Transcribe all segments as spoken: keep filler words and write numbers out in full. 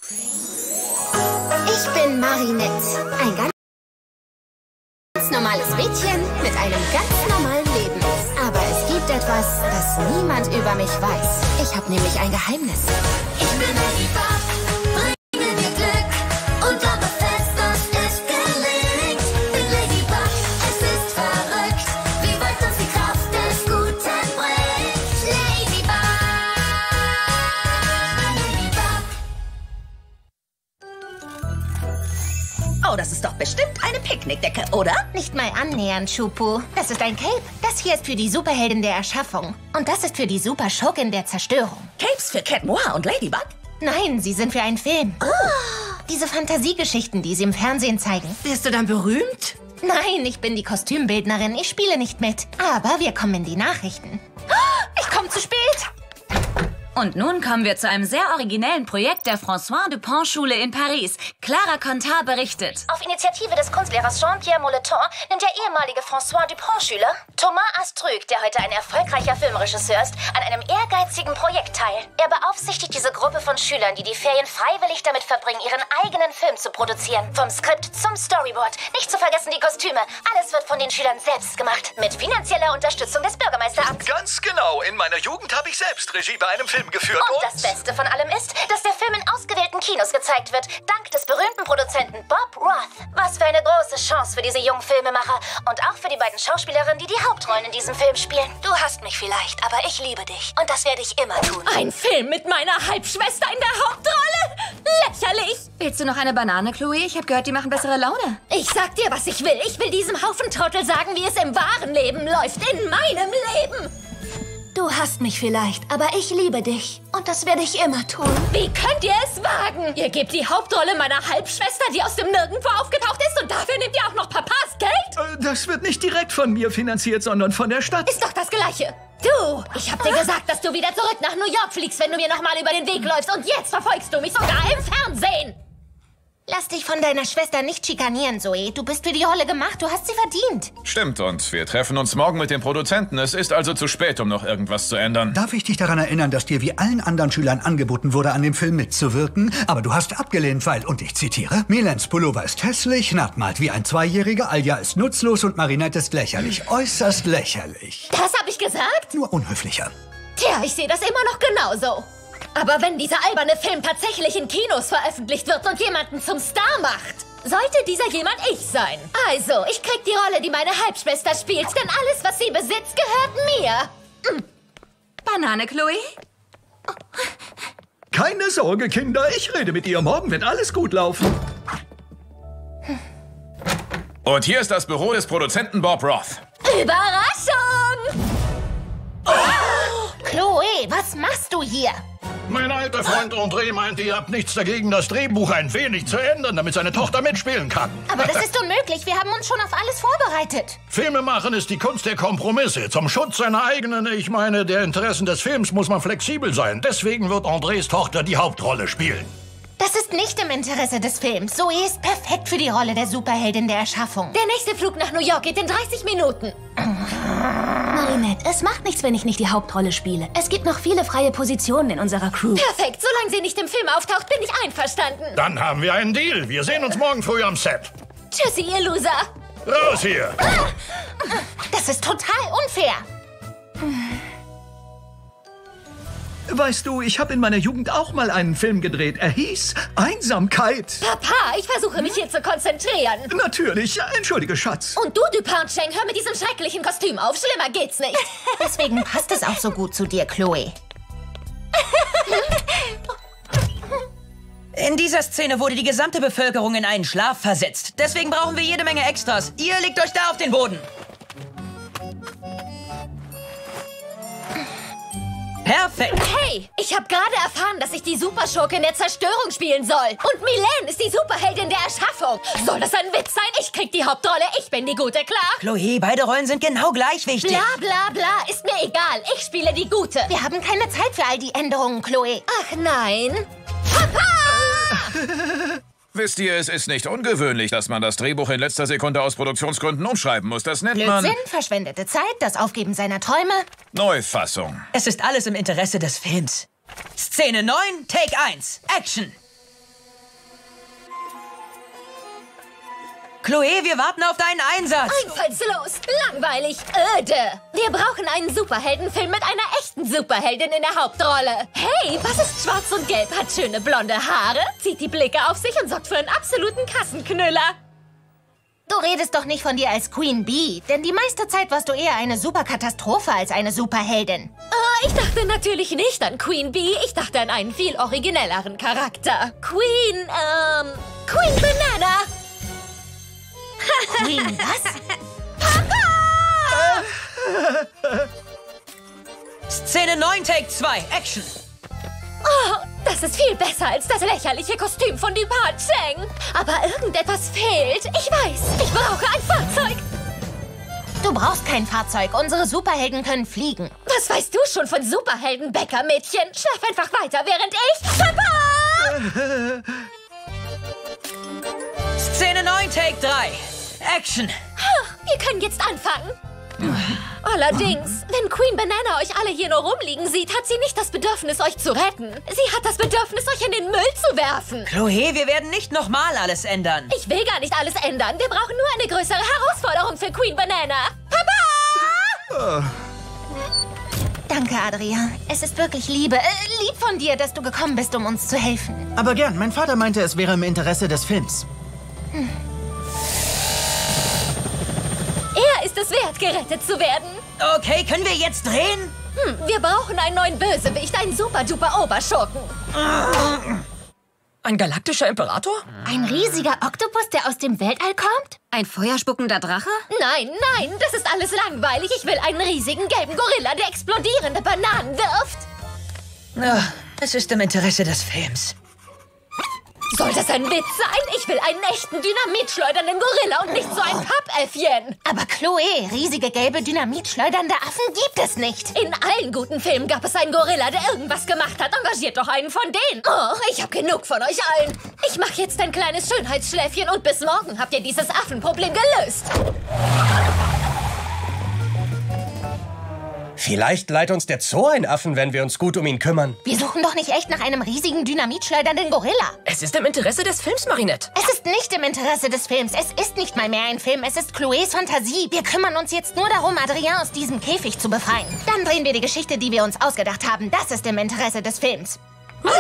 Ich bin Marinette, ein ganz normales Mädchen mit einem ganz normalen Leben. Aber es gibt etwas, das niemand über mich weiß. Ich habe nämlich ein Geheimnis. Ich bin Ladybug, bringe dir Glück und glaube fest, dass es gelingt. Bin Ladybug, es ist verrückt, wie weit uns die Kraft des Guten bringt. Ladybug, Ladybug. Oh, das ist doch bestimmt eine Picknickdecke, oder? Nicht mal annähernd, Schupu. Das ist ein Cape. Das hier ist für die Superheldin der Erschaffung. Und das ist für die Superschurkin der Zerstörung. Capes für Cat Noir und Ladybug? Nein, sie sind für einen Film. Oh. Diese Fantasiegeschichten, die sie im Fernsehen zeigen. Wirst du dann berühmt? Nein, ich bin die Kostümbildnerin. Ich spiele nicht mit. Aber wir kommen in die Nachrichten. Ich komme zu spät. Und nun kommen wir zu einem sehr originellen Projekt der François Dupont Schule in Paris. Clara Contard berichtet. Auf Initiative des Kunstlehrers Jean-Pierre Moleton nimmt der ehemalige François Dupont-Schüler Thomas Astruc, der heute ein erfolgreicher Filmregisseur ist, an einem ehrgeizigen Projekt teil. Er beaufsichtigt diese Gruppe von Schülern, die die Ferien freiwillig damit verbringen, ihren eigenen Film zu produzieren. Vom Skript zum Storyboard. Nicht zu vergessen die Kostüme. Alles wird von den Schülern selbst gemacht. Mit finanzieller Unterstützung des Bürgermeisteramts. Ganz genau. In meiner Jugend habe ich selbst Regie bei einem Film geführt. Und das Beste von allem ist, dass der Film in ausgewählten Kinos gezeigt wird, dank des berühmten Produzenten Bob Roth. Was für eine große Chance für diese jungen Filmemacher und auch für die beiden Schauspielerinnen, die die Hauptrollen in diesem Film spielen. Du hast mich vielleicht, aber ich liebe dich und das werde ich immer tun. Ein Film mit meiner Halbschwester in der Hauptrolle? Lächerlich! Willst du noch eine Banane, Chloe? Ich habe gehört, die machen bessere Laune. Ich sag dir, was ich will. Ich will diesem Haufen Trottel sagen, wie es im wahren Leben läuft. In meinem Leben! Du hast mich vielleicht, aber ich liebe dich. Und das werde ich immer tun. Wie könnt ihr es wagen? Ihr gebt die Hauptrolle meiner Halbschwester, die aus dem Nirgendwo aufgetaucht ist, und dafür nehmt ihr auch noch Papas Geld? Das wird nicht direkt von mir finanziert, sondern von der Stadt. Ist doch das Gleiche. Du, ich hab dir gesagt, dass du wieder zurück nach New York fliegst, wenn du mir nochmal über den Weg läufst. Und jetzt verfolgst du mich sogar im Fernsehen. Lass dich von deiner Schwester nicht schikanieren, Zoe. Du bist für die Rolle gemacht. Du hast sie verdient. Stimmt, und wir treffen uns morgen mit dem Produzenten. Es ist also zu spät, um noch irgendwas zu ändern. Darf ich dich daran erinnern, dass dir wie allen anderen Schülern angeboten wurde, an dem Film mitzuwirken? Aber du hast abgelehnt, weil, und ich zitiere, Milens Pullover ist hässlich, Nat malt wie ein Zweijähriger, Alja ist nutzlos und Marinette ist lächerlich. Äußerst lächerlich. Das hab ich gesagt? Nur unhöflicher. Tja, ich sehe das immer noch genauso. Aber wenn dieser alberne Film tatsächlich in Kinos veröffentlicht wird und jemanden zum Star macht, sollte dieser jemand ich sein. Also, ich krieg die Rolle, die meine Halbschwester spielt, denn alles, was sie besitzt, gehört mir. Mm. Banane, Chloe? Keine Sorge, Kinder. Ich rede mit ihr. Morgen wird alles gut laufen. Und hier ist das Büro des Produzenten Bob Roth. Überraschung! Oh! Chloe, was machst du hier? Mein alter Freund André meinte, ihr habt nichts dagegen, das Drehbuch ein wenig zu ändern, damit seine Tochter mitspielen kann. Aber das ist unmöglich. Wir haben uns schon auf alles vorbereitet. Filme machen ist die Kunst der Kompromisse. Zum Schutz seiner eigenen, ich meine, der Interessen des Films muss man flexibel sein. Deswegen wird Andrés Tochter die Hauptrolle spielen. Das ist nicht im Interesse des Films. Zoe ist perfekt für die Rolle der Superheldin der Erschaffung. Der nächste Flug nach New York geht in dreißig Minuten. Marinette, es macht nichts, wenn ich nicht die Hauptrolle spiele. Es gibt noch viele freie Positionen in unserer Crew. Perfekt, solange sie nicht im Film auftaucht, bin ich einverstanden. Dann haben wir einen Deal. Wir sehen uns morgen früh am Set. Tschüssi, ihr Loser. Raus hier. Das ist total unfair. Weißt du, ich habe in meiner Jugend auch mal einen Film gedreht. Er hieß Einsamkeit. Papa, ich versuche mich hier zu konzentrieren. Natürlich. Entschuldige, Schatz. Und du, Dupont-Cheng, hör mit diesem schrecklichen Kostüm auf. Schlimmer geht's nicht. Deswegen passt es auch so gut zu dir, Chloe. In dieser Szene wurde die gesamte Bevölkerung in einen Schlaf versetzt. Deswegen brauchen wir jede Menge Extras. Ihr legt euch da auf den Boden. Perfekt. Hey, ich habe gerade erfahren, dass ich die Superschurkin der Zerstörung spielen soll. Und Milene ist die Superheldin der Erschaffung. Soll das ein Witz sein? Ich krieg die Hauptrolle, ich bin die Gute, klar? Chloe, beide Rollen sind genau gleich wichtig. Bla, bla, bla, ist mir egal. Ich spiele die Gute. Wir haben keine Zeit für all die Änderungen, Chloe. Ach nein. Papa! Wisst ihr, es ist nicht ungewöhnlich, dass man das Drehbuch in letzter Sekunde aus Produktionsgründen umschreiben muss. Das nennt man... Blödsinn, verschwendete Zeit, das Aufgeben seiner Träume. Neufassung. Es ist alles im Interesse des Films. Szene neun, Take eins, Action. Chloe, wir warten auf deinen Einsatz. Einfallslos, langweilig, öde. Wir brauchen einen Superheldenfilm mit einer echten Superheldin in der Hauptrolle. Hey, was ist schwarz und gelb, hat schöne blonde Haare, zieht die Blicke auf sich und sorgt für einen absoluten Kassenknüller. Du redest doch nicht von dir als Queen Bee, denn die meiste Zeit warst du eher eine Superkatastrophe als eine Superheldin. Oh, ich dachte natürlich nicht an Queen Bee, ich dachte an einen viel originelleren Charakter. Queen, ähm, Queen Banana. Queen was? Szene neun, Take zwei, Action. Oh, das ist viel besser als das lächerliche Kostüm von Dupont Cheng. Aber irgendetwas fehlt. Ich weiß, ich brauche ein Fahrzeug. Du brauchst kein Fahrzeug. Unsere Superhelden können fliegen. Was weißt du schon von Superhelden, Bäckermädchen? Schlaf einfach weiter, während ich... Papa! Szene neun, Take drei, Action. Wir können jetzt anfangen. Allerdings, wenn Queen Banana euch alle hier nur rumliegen sieht, hat sie nicht das Bedürfnis, euch zu retten. Sie hat das Bedürfnis, euch in den Müll zu werfen. Chloe, wir werden nicht nochmal alles ändern. Ich will gar nicht alles ändern. Wir brauchen nur eine größere Herausforderung für Queen Banana. Papa! Danke, Adria. Es ist wirklich Liebe, äh, lieb von dir, dass du gekommen bist, um uns zu helfen. Aber gern. Mein Vater meinte, es wäre im Interesse des Films. Hm. Er ist es wert, gerettet zu werden. Okay, können wir jetzt drehen? Hm, wir brauchen einen neuen Bösewicht, einen super-duper-Oberschurken. Ein galaktischer Imperator? Ein riesiger Oktopus, der aus dem Weltall kommt? Ein feuerspuckender Drache? Nein, nein, das ist alles langweilig. Ich will einen riesigen gelben Gorilla, der explodierende Bananen wirft. Oh, es ist im Interesse des Films. Soll das ein Witz sein? Ich will einen echten dynamitschleudernden Gorilla und nicht so ein Pappäffchen. Aber Chloe, riesige gelbe dynamitschleudernde Affen gibt es nicht. In allen guten Filmen gab es einen Gorilla, der irgendwas gemacht hat. Engagiert doch einen von denen. Oh, ich hab genug von euch allen. Ich mache jetzt ein kleines Schönheitsschläfchen und bis morgen habt ihr dieses Affenproblem gelöst. Vielleicht leiht uns der Zoo einen Affen, wenn wir uns gut um ihn kümmern. Wir suchen doch nicht echt nach einem riesigen dynamitschleudernden Gorilla. Es ist im Interesse des Films, Marinette. Es ist nicht im Interesse des Films. Es ist nicht mal mehr ein Film. Es ist Chloes Fantasie. Wir kümmern uns jetzt nur darum, Adrien aus diesem Käfig zu befreien. Dann drehen wir die Geschichte, die wir uns ausgedacht haben. Das ist im Interesse des Films. Ja!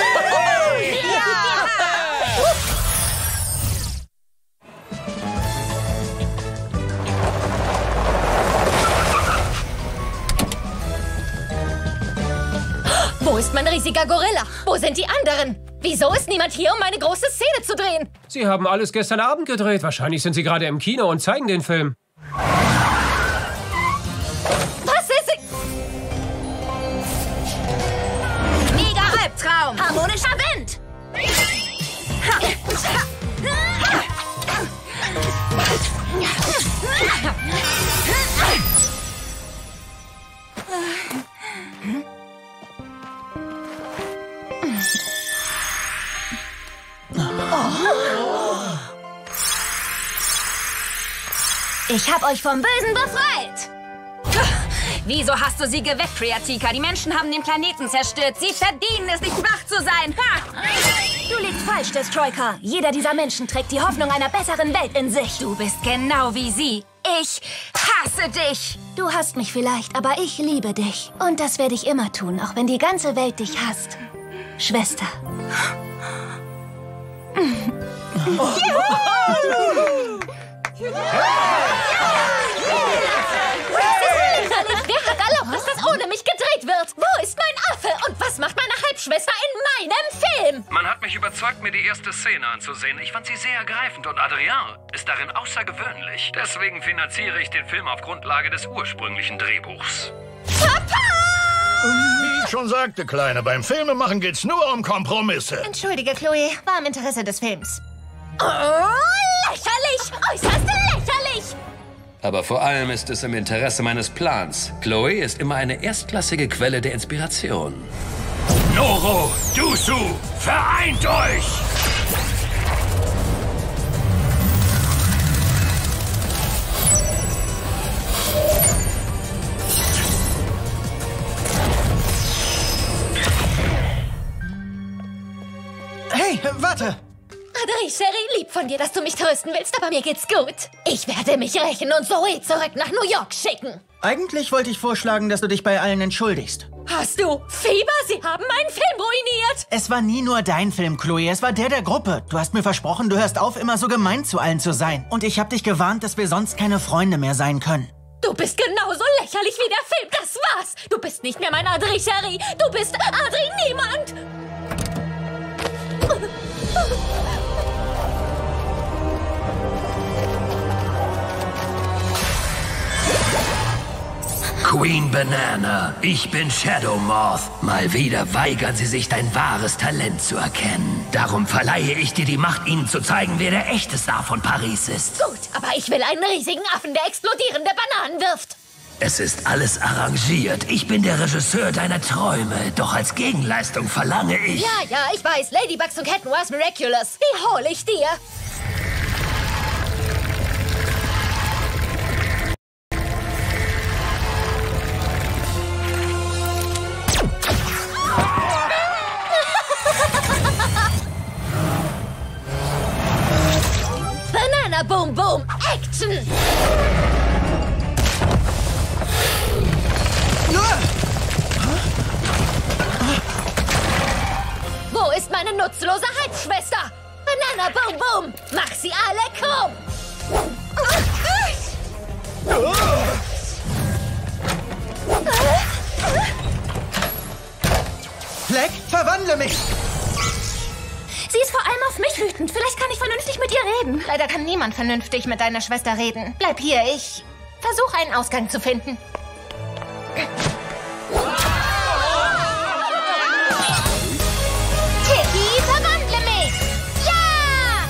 Wo ist mein riesiger Gorilla? Wo sind die anderen? Wieso ist niemand hier, um meine große Szene zu drehen? Sie haben alles gestern Abend gedreht. Wahrscheinlich sind Sie gerade im Kino und zeigen den Film. Was ist... Mega Albtraum! Harmonischer Wind! Ich hab euch vom Bösen befreit! Wieso hast du sie geweckt, Priyatika? Die Menschen haben den Planeten zerstört. Sie verdienen es, nicht wach zu sein. Ha! Du liegst falsch, Destroyker. Jeder dieser Menschen trägt die Hoffnung einer besseren Welt in sich. Du bist genau wie sie. Ich hasse dich. Du hasst mich vielleicht, aber ich liebe dich. Und das werde ich immer tun, auch wenn die ganze Welt dich hasst. Schwester. Oh. Wer hat erlaubt, dass das ohne mich gedreht wird? Wo ist mein Affe? Und was macht meine Halbschwester in meinem Film? Man hat mich überzeugt, mir die erste Szene anzusehen. Ich fand sie sehr ergreifend und Adrien ist darin außergewöhnlich. Deswegen finanziere ich den Film auf Grundlage des ursprünglichen Drehbuchs. Papa! Wie ich schon sagte, Kleine, beim Filmemachen geht's nur um Kompromisse. Entschuldige, Chloe, war im Interesse des Films. Oh, lächerlich! Äußerst lächerlich! Aber vor allem ist es im Interesse meines Plans. Chloe ist immer eine erstklassige Quelle der Inspiration. Noro, Dusu, vereint euch! Hey, warte! Adri, Sherry, lieb von dir, dass du mich trösten willst, aber mir geht's gut. Ich werde mich rächen und Zoe zurück nach New York schicken. Eigentlich wollte ich vorschlagen, dass du dich bei allen entschuldigst. Hast du Fieber? Sie haben meinen Film ruiniert. Es war nie nur dein Film, Chloe. Es war der der Gruppe. Du hast mir versprochen, du hörst auf, immer so gemein zu allen zu sein. Und ich habe dich gewarnt, dass wir sonst keine Freunde mehr sein können. Du bist genauso lächerlich wie der Film. Das war's. Du bist nicht mehr mein Adri, Sherry. Du bist Adri Niemand. Queen Banana, ich bin Shadow Moth. Mal wieder weigern sie sich, dein wahres Talent zu erkennen. Darum verleihe ich dir die Macht, ihnen zu zeigen, wer der echte Star von Paris ist. Gut, aber ich will einen riesigen Affen, der explodierende Bananen wirft. Es ist alles arrangiert. Ich bin der Regisseur deiner Träume. Doch als Gegenleistung verlange ich... Ja, ja, ich weiß. Ladybugs und Cat Noirs Miraculous. Die hole ich dir. Banana Boom Boom Action! Wo ist meine nutzlose Halbschwester? Banana Boom Boom! Mach sie alle krumm! Fleck, verwandle mich! Sie ist vor allem auf mich wütend. Vielleicht kann ich vernünftig mit ihr reden. Leider kann niemand vernünftig mit deiner Schwester reden. Bleib hier, ich versuche einen Ausgang zu finden. Tiki, verwandle mich! Ja!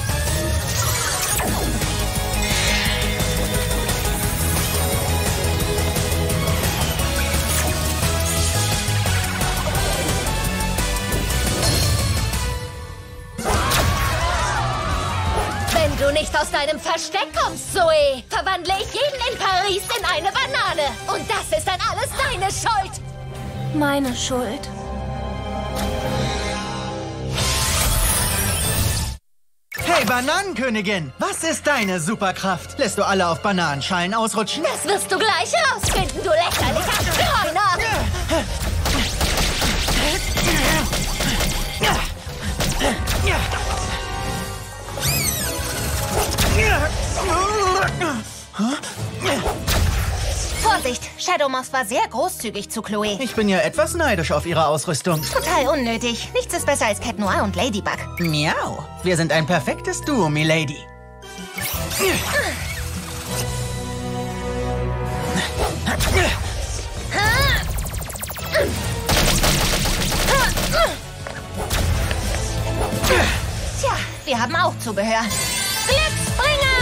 Wenn du nicht aus deinem Versteck kommst, Zoe, verwandle ich jeden in Paris in eine Banane. Und das ist dann alles deine Schuld. Meine Schuld. Hey, Bananenkönigin! Was ist deine Superkraft? Lässt du alle auf Bananenschalen ausrutschen? Das wirst du gleich herausfinden, du lächerlicher Streuner! Vorsicht, Shadow Moth war sehr großzügig zu Chloe. Ich bin ja etwas neidisch auf ihre Ausrüstung. Total unnötig. Nichts ist besser als Cat Noir und Ladybug. Miau. Wir sind ein perfektes Duo, Milady. Tja, wir haben auch Zubehör. Glücksbringer!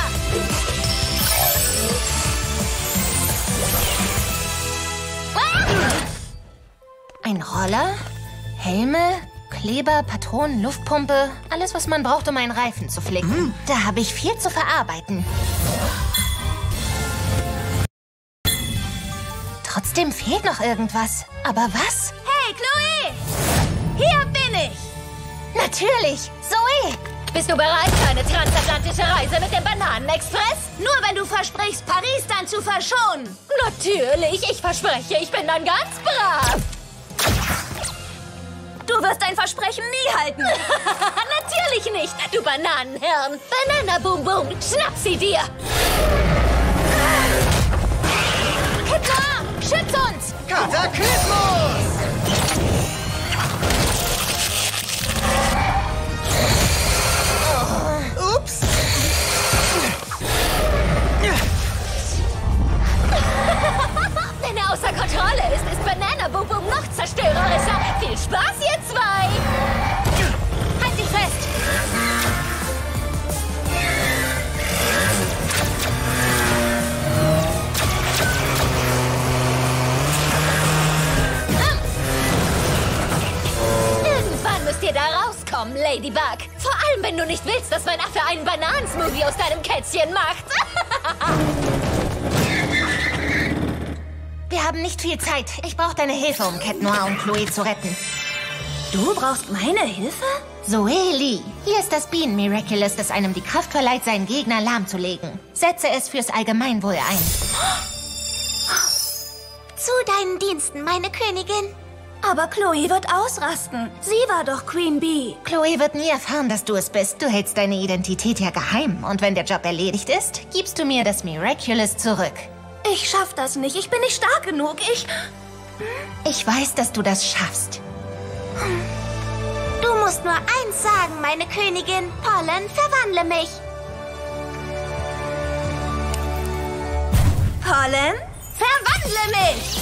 Ein Roller, Helme, Kleber, Patronen, Luftpumpe. Alles, was man braucht, um einen Reifen zu flicken. Mm. Da habe ich viel zu verarbeiten. Trotzdem fehlt noch irgendwas. Aber was? Hey, Chloe! Hier bin ich! Natürlich! Zoe! Bist du bereit für eine transatlantische Reise mit dem Bananenexpress? Nur wenn du versprichst, Paris dann zu verschonen. Natürlich, ich verspreche, ich bin dann ganz brav. Du wirst dein Versprechen nie halten. Natürlich nicht, du Bananenhirn. Banana Boom Boom, schnapp sie dir. Hitler, schütz uns! Kataklysmus! Oh. Ups! Wenn er außer Kontrolle ist, ist Banana Boom Boom noch zerstörerischer. Viel Spaß, ihr zwei! Halt dich fest! Irgendwann müsst ihr da rauskommen, Ladybug. Vor allem, wenn du nicht willst, dass mein Affe einen Bananensmoothie aus deinem Kätzchen macht. Wir haben nicht viel Zeit. Ich brauche deine Hilfe, um Cat Noir und Chloe zu retten. Du brauchst meine Hilfe? Zoe Lee, hier ist das Bean Miraculous, das einem die Kraft verleiht, seinen Gegner lahmzulegen. Setze es fürs Allgemeinwohl ein. Zu deinen Diensten, meine Königin. Aber Chloe wird ausrasten. Sie war doch Queen Bee. Chloe wird nie erfahren, dass du es bist. Du hältst deine Identität ja geheim. Und wenn der Job erledigt ist, gibst du mir das Miraculous zurück. Ich schaff das nicht. Ich bin nicht stark genug. Ich... Ich weiß, dass du das schaffst. Du musst nur eins sagen, meine Königin. Pollen, verwandle mich. Pollen, verwandle mich.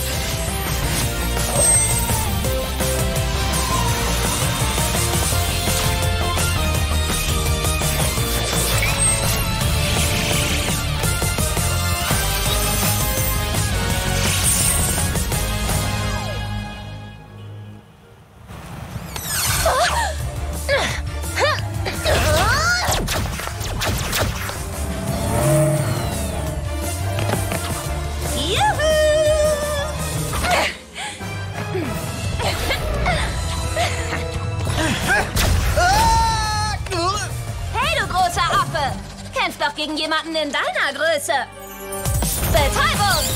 Kämpf doch gegen jemanden in deiner Größe. Betäubung!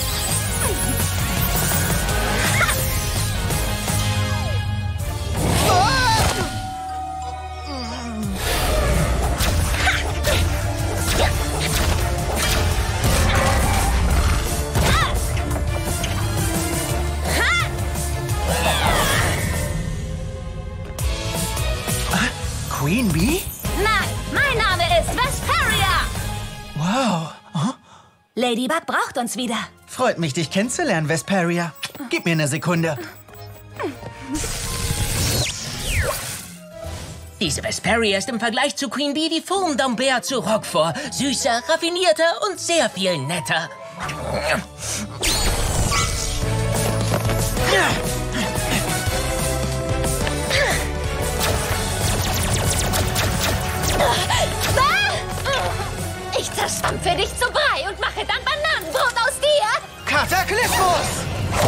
Queen Bee? Nein, mein Name ist Vesperia. Wow. Huh? Ladybug braucht uns wieder. Freut mich, dich kennenzulernen, Vesperia. Gib mir eine Sekunde. Diese Vesperia ist im Vergleich zu Queen Bee die Form d'Ambert zu Roquefort. Süßer, raffinierter und sehr viel netter. Ich zerstampfe dich zu Brei und mache dann Bananenbrot aus dir! Kataklysmus!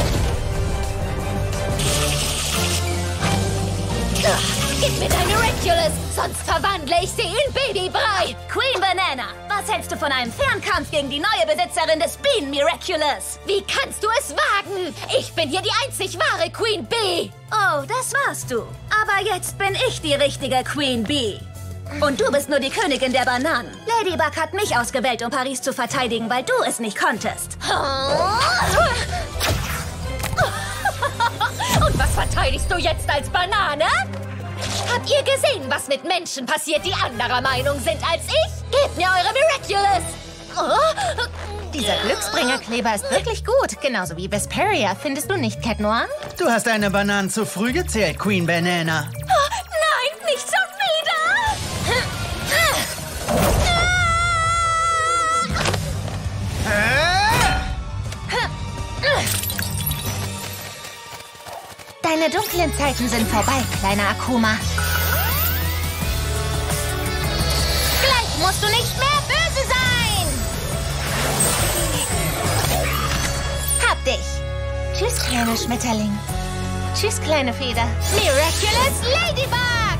Gib mir deine Miraculous, sonst verwandle ich sie in Babybrei! Queen Banana, was hältst du von einem Fernkampf gegen die neue Besitzerin des Bean Miraculous? Wie kannst du es wagen? Ich bin hier die einzig wahre Queen Bee! Oh, das warst du. Aber jetzt bin ich die richtige Queen Bee. Und du bist nur die Königin der Bananen. Ladybug hat mich ausgewählt, um Paris zu verteidigen, weil du es nicht konntest. Und was verteidigst du jetzt als Banane? Habt ihr gesehen, was mit Menschen passiert, die anderer Meinung sind als ich? Gebt mir eure Miraculous! Oh. Dieser Glücksbringerkleber ist wirklich gut. Genauso wie Vesperia, findest du nicht, Cat Noir? Du hast deine Bananen zu früh gezählt, Queen Banana. Oh, nein, nicht schon wieder! Deine dunklen Zeiten sind vorbei, kleiner Akuma. Gleich musst du nicht mehr böse sein! Hab dich! Tschüss, kleiner Schmetterling. Tschüss, kleine Feder. Miraculous Ladybug!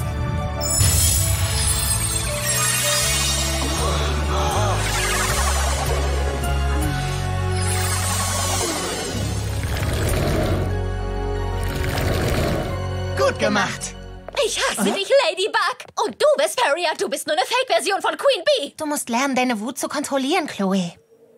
Gut gemacht. Ich hasse dich, Ladybug. Und du, Vesperia, du bist nur eine Fake-Version von Queen Bee. Du musst lernen, deine Wut zu kontrollieren, Chloe.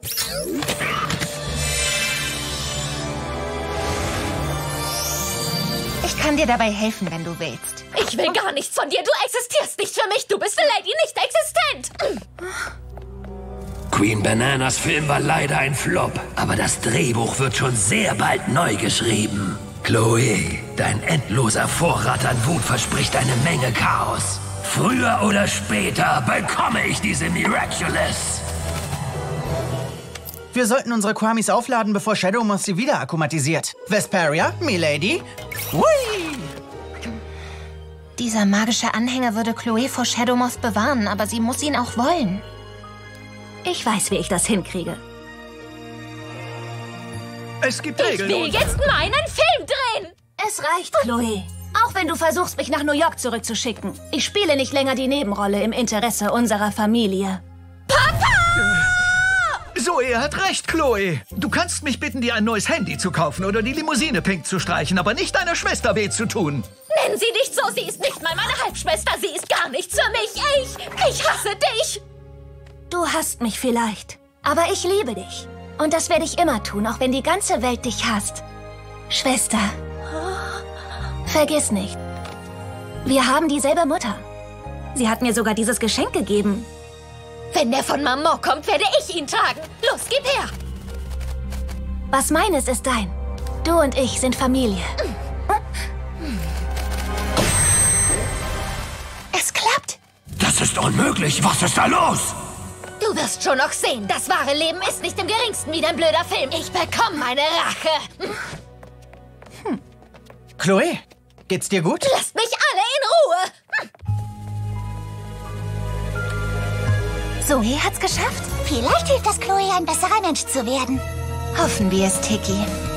Ich kann dir dabei helfen, wenn du willst. Ich will gar nichts von dir. Du existierst nicht für mich. Du bist eine Lady nicht existent. Queen Bananas Film war leider ein Flop, aber das Drehbuch wird schon sehr bald neu geschrieben. Chloe, dein endloser Vorrat an Wut verspricht eine Menge Chaos. Früher oder später bekomme ich diese Miraculous. Wir sollten unsere Kwamis aufladen, bevor Shadowmoth sie wieder akkumatisiert. Vesperia, Milady. Hui! Dieser magische Anhänger würde Chloe vor Shadowmoth bewahren, aber sie muss ihn auch wollen. Ich weiß, wie ich das hinkriege. Es gibt Regeln. Ich will jetzt meinen Film drehen. Es reicht, Chloe. Auch wenn du versuchst, mich nach New York zurückzuschicken. Ich spiele nicht länger die Nebenrolle im Interesse unserer Familie. Zoe hat recht, Chloe. Du kannst mich bitten, dir ein neues Handy zu kaufen oder die Limousine pink zu streichen, aber nicht deiner Schwester weh zu tun. Nenn sie nicht so, sie ist nicht mal meine Halbschwester. Sie ist gar nichts für mich. Ich, ich hasse dich. Du hasst mich vielleicht, aber ich liebe dich. Und das werde ich immer tun, auch wenn die ganze Welt dich hasst. Schwester, vergiss nicht, wir haben dieselbe Mutter. Sie hat mir sogar dieses Geschenk gegeben. Wenn der von Maman kommt, werde ich ihn tragen. Los, gib her. Was meines ist dein. Du und ich sind Familie. Es klappt. Das ist unmöglich. Was ist da los? Du wirst schon noch sehen. Das wahre Leben ist nicht im geringsten wie dein blöder Film. Ich bekomme meine Rache. Hm. Chloe, geht's dir gut? Lasst mich alle in Ruhe. Zoe hat's geschafft. Vielleicht hilft das Chloe, ein besserer Mensch zu werden. Hoffen wir es, Tiki.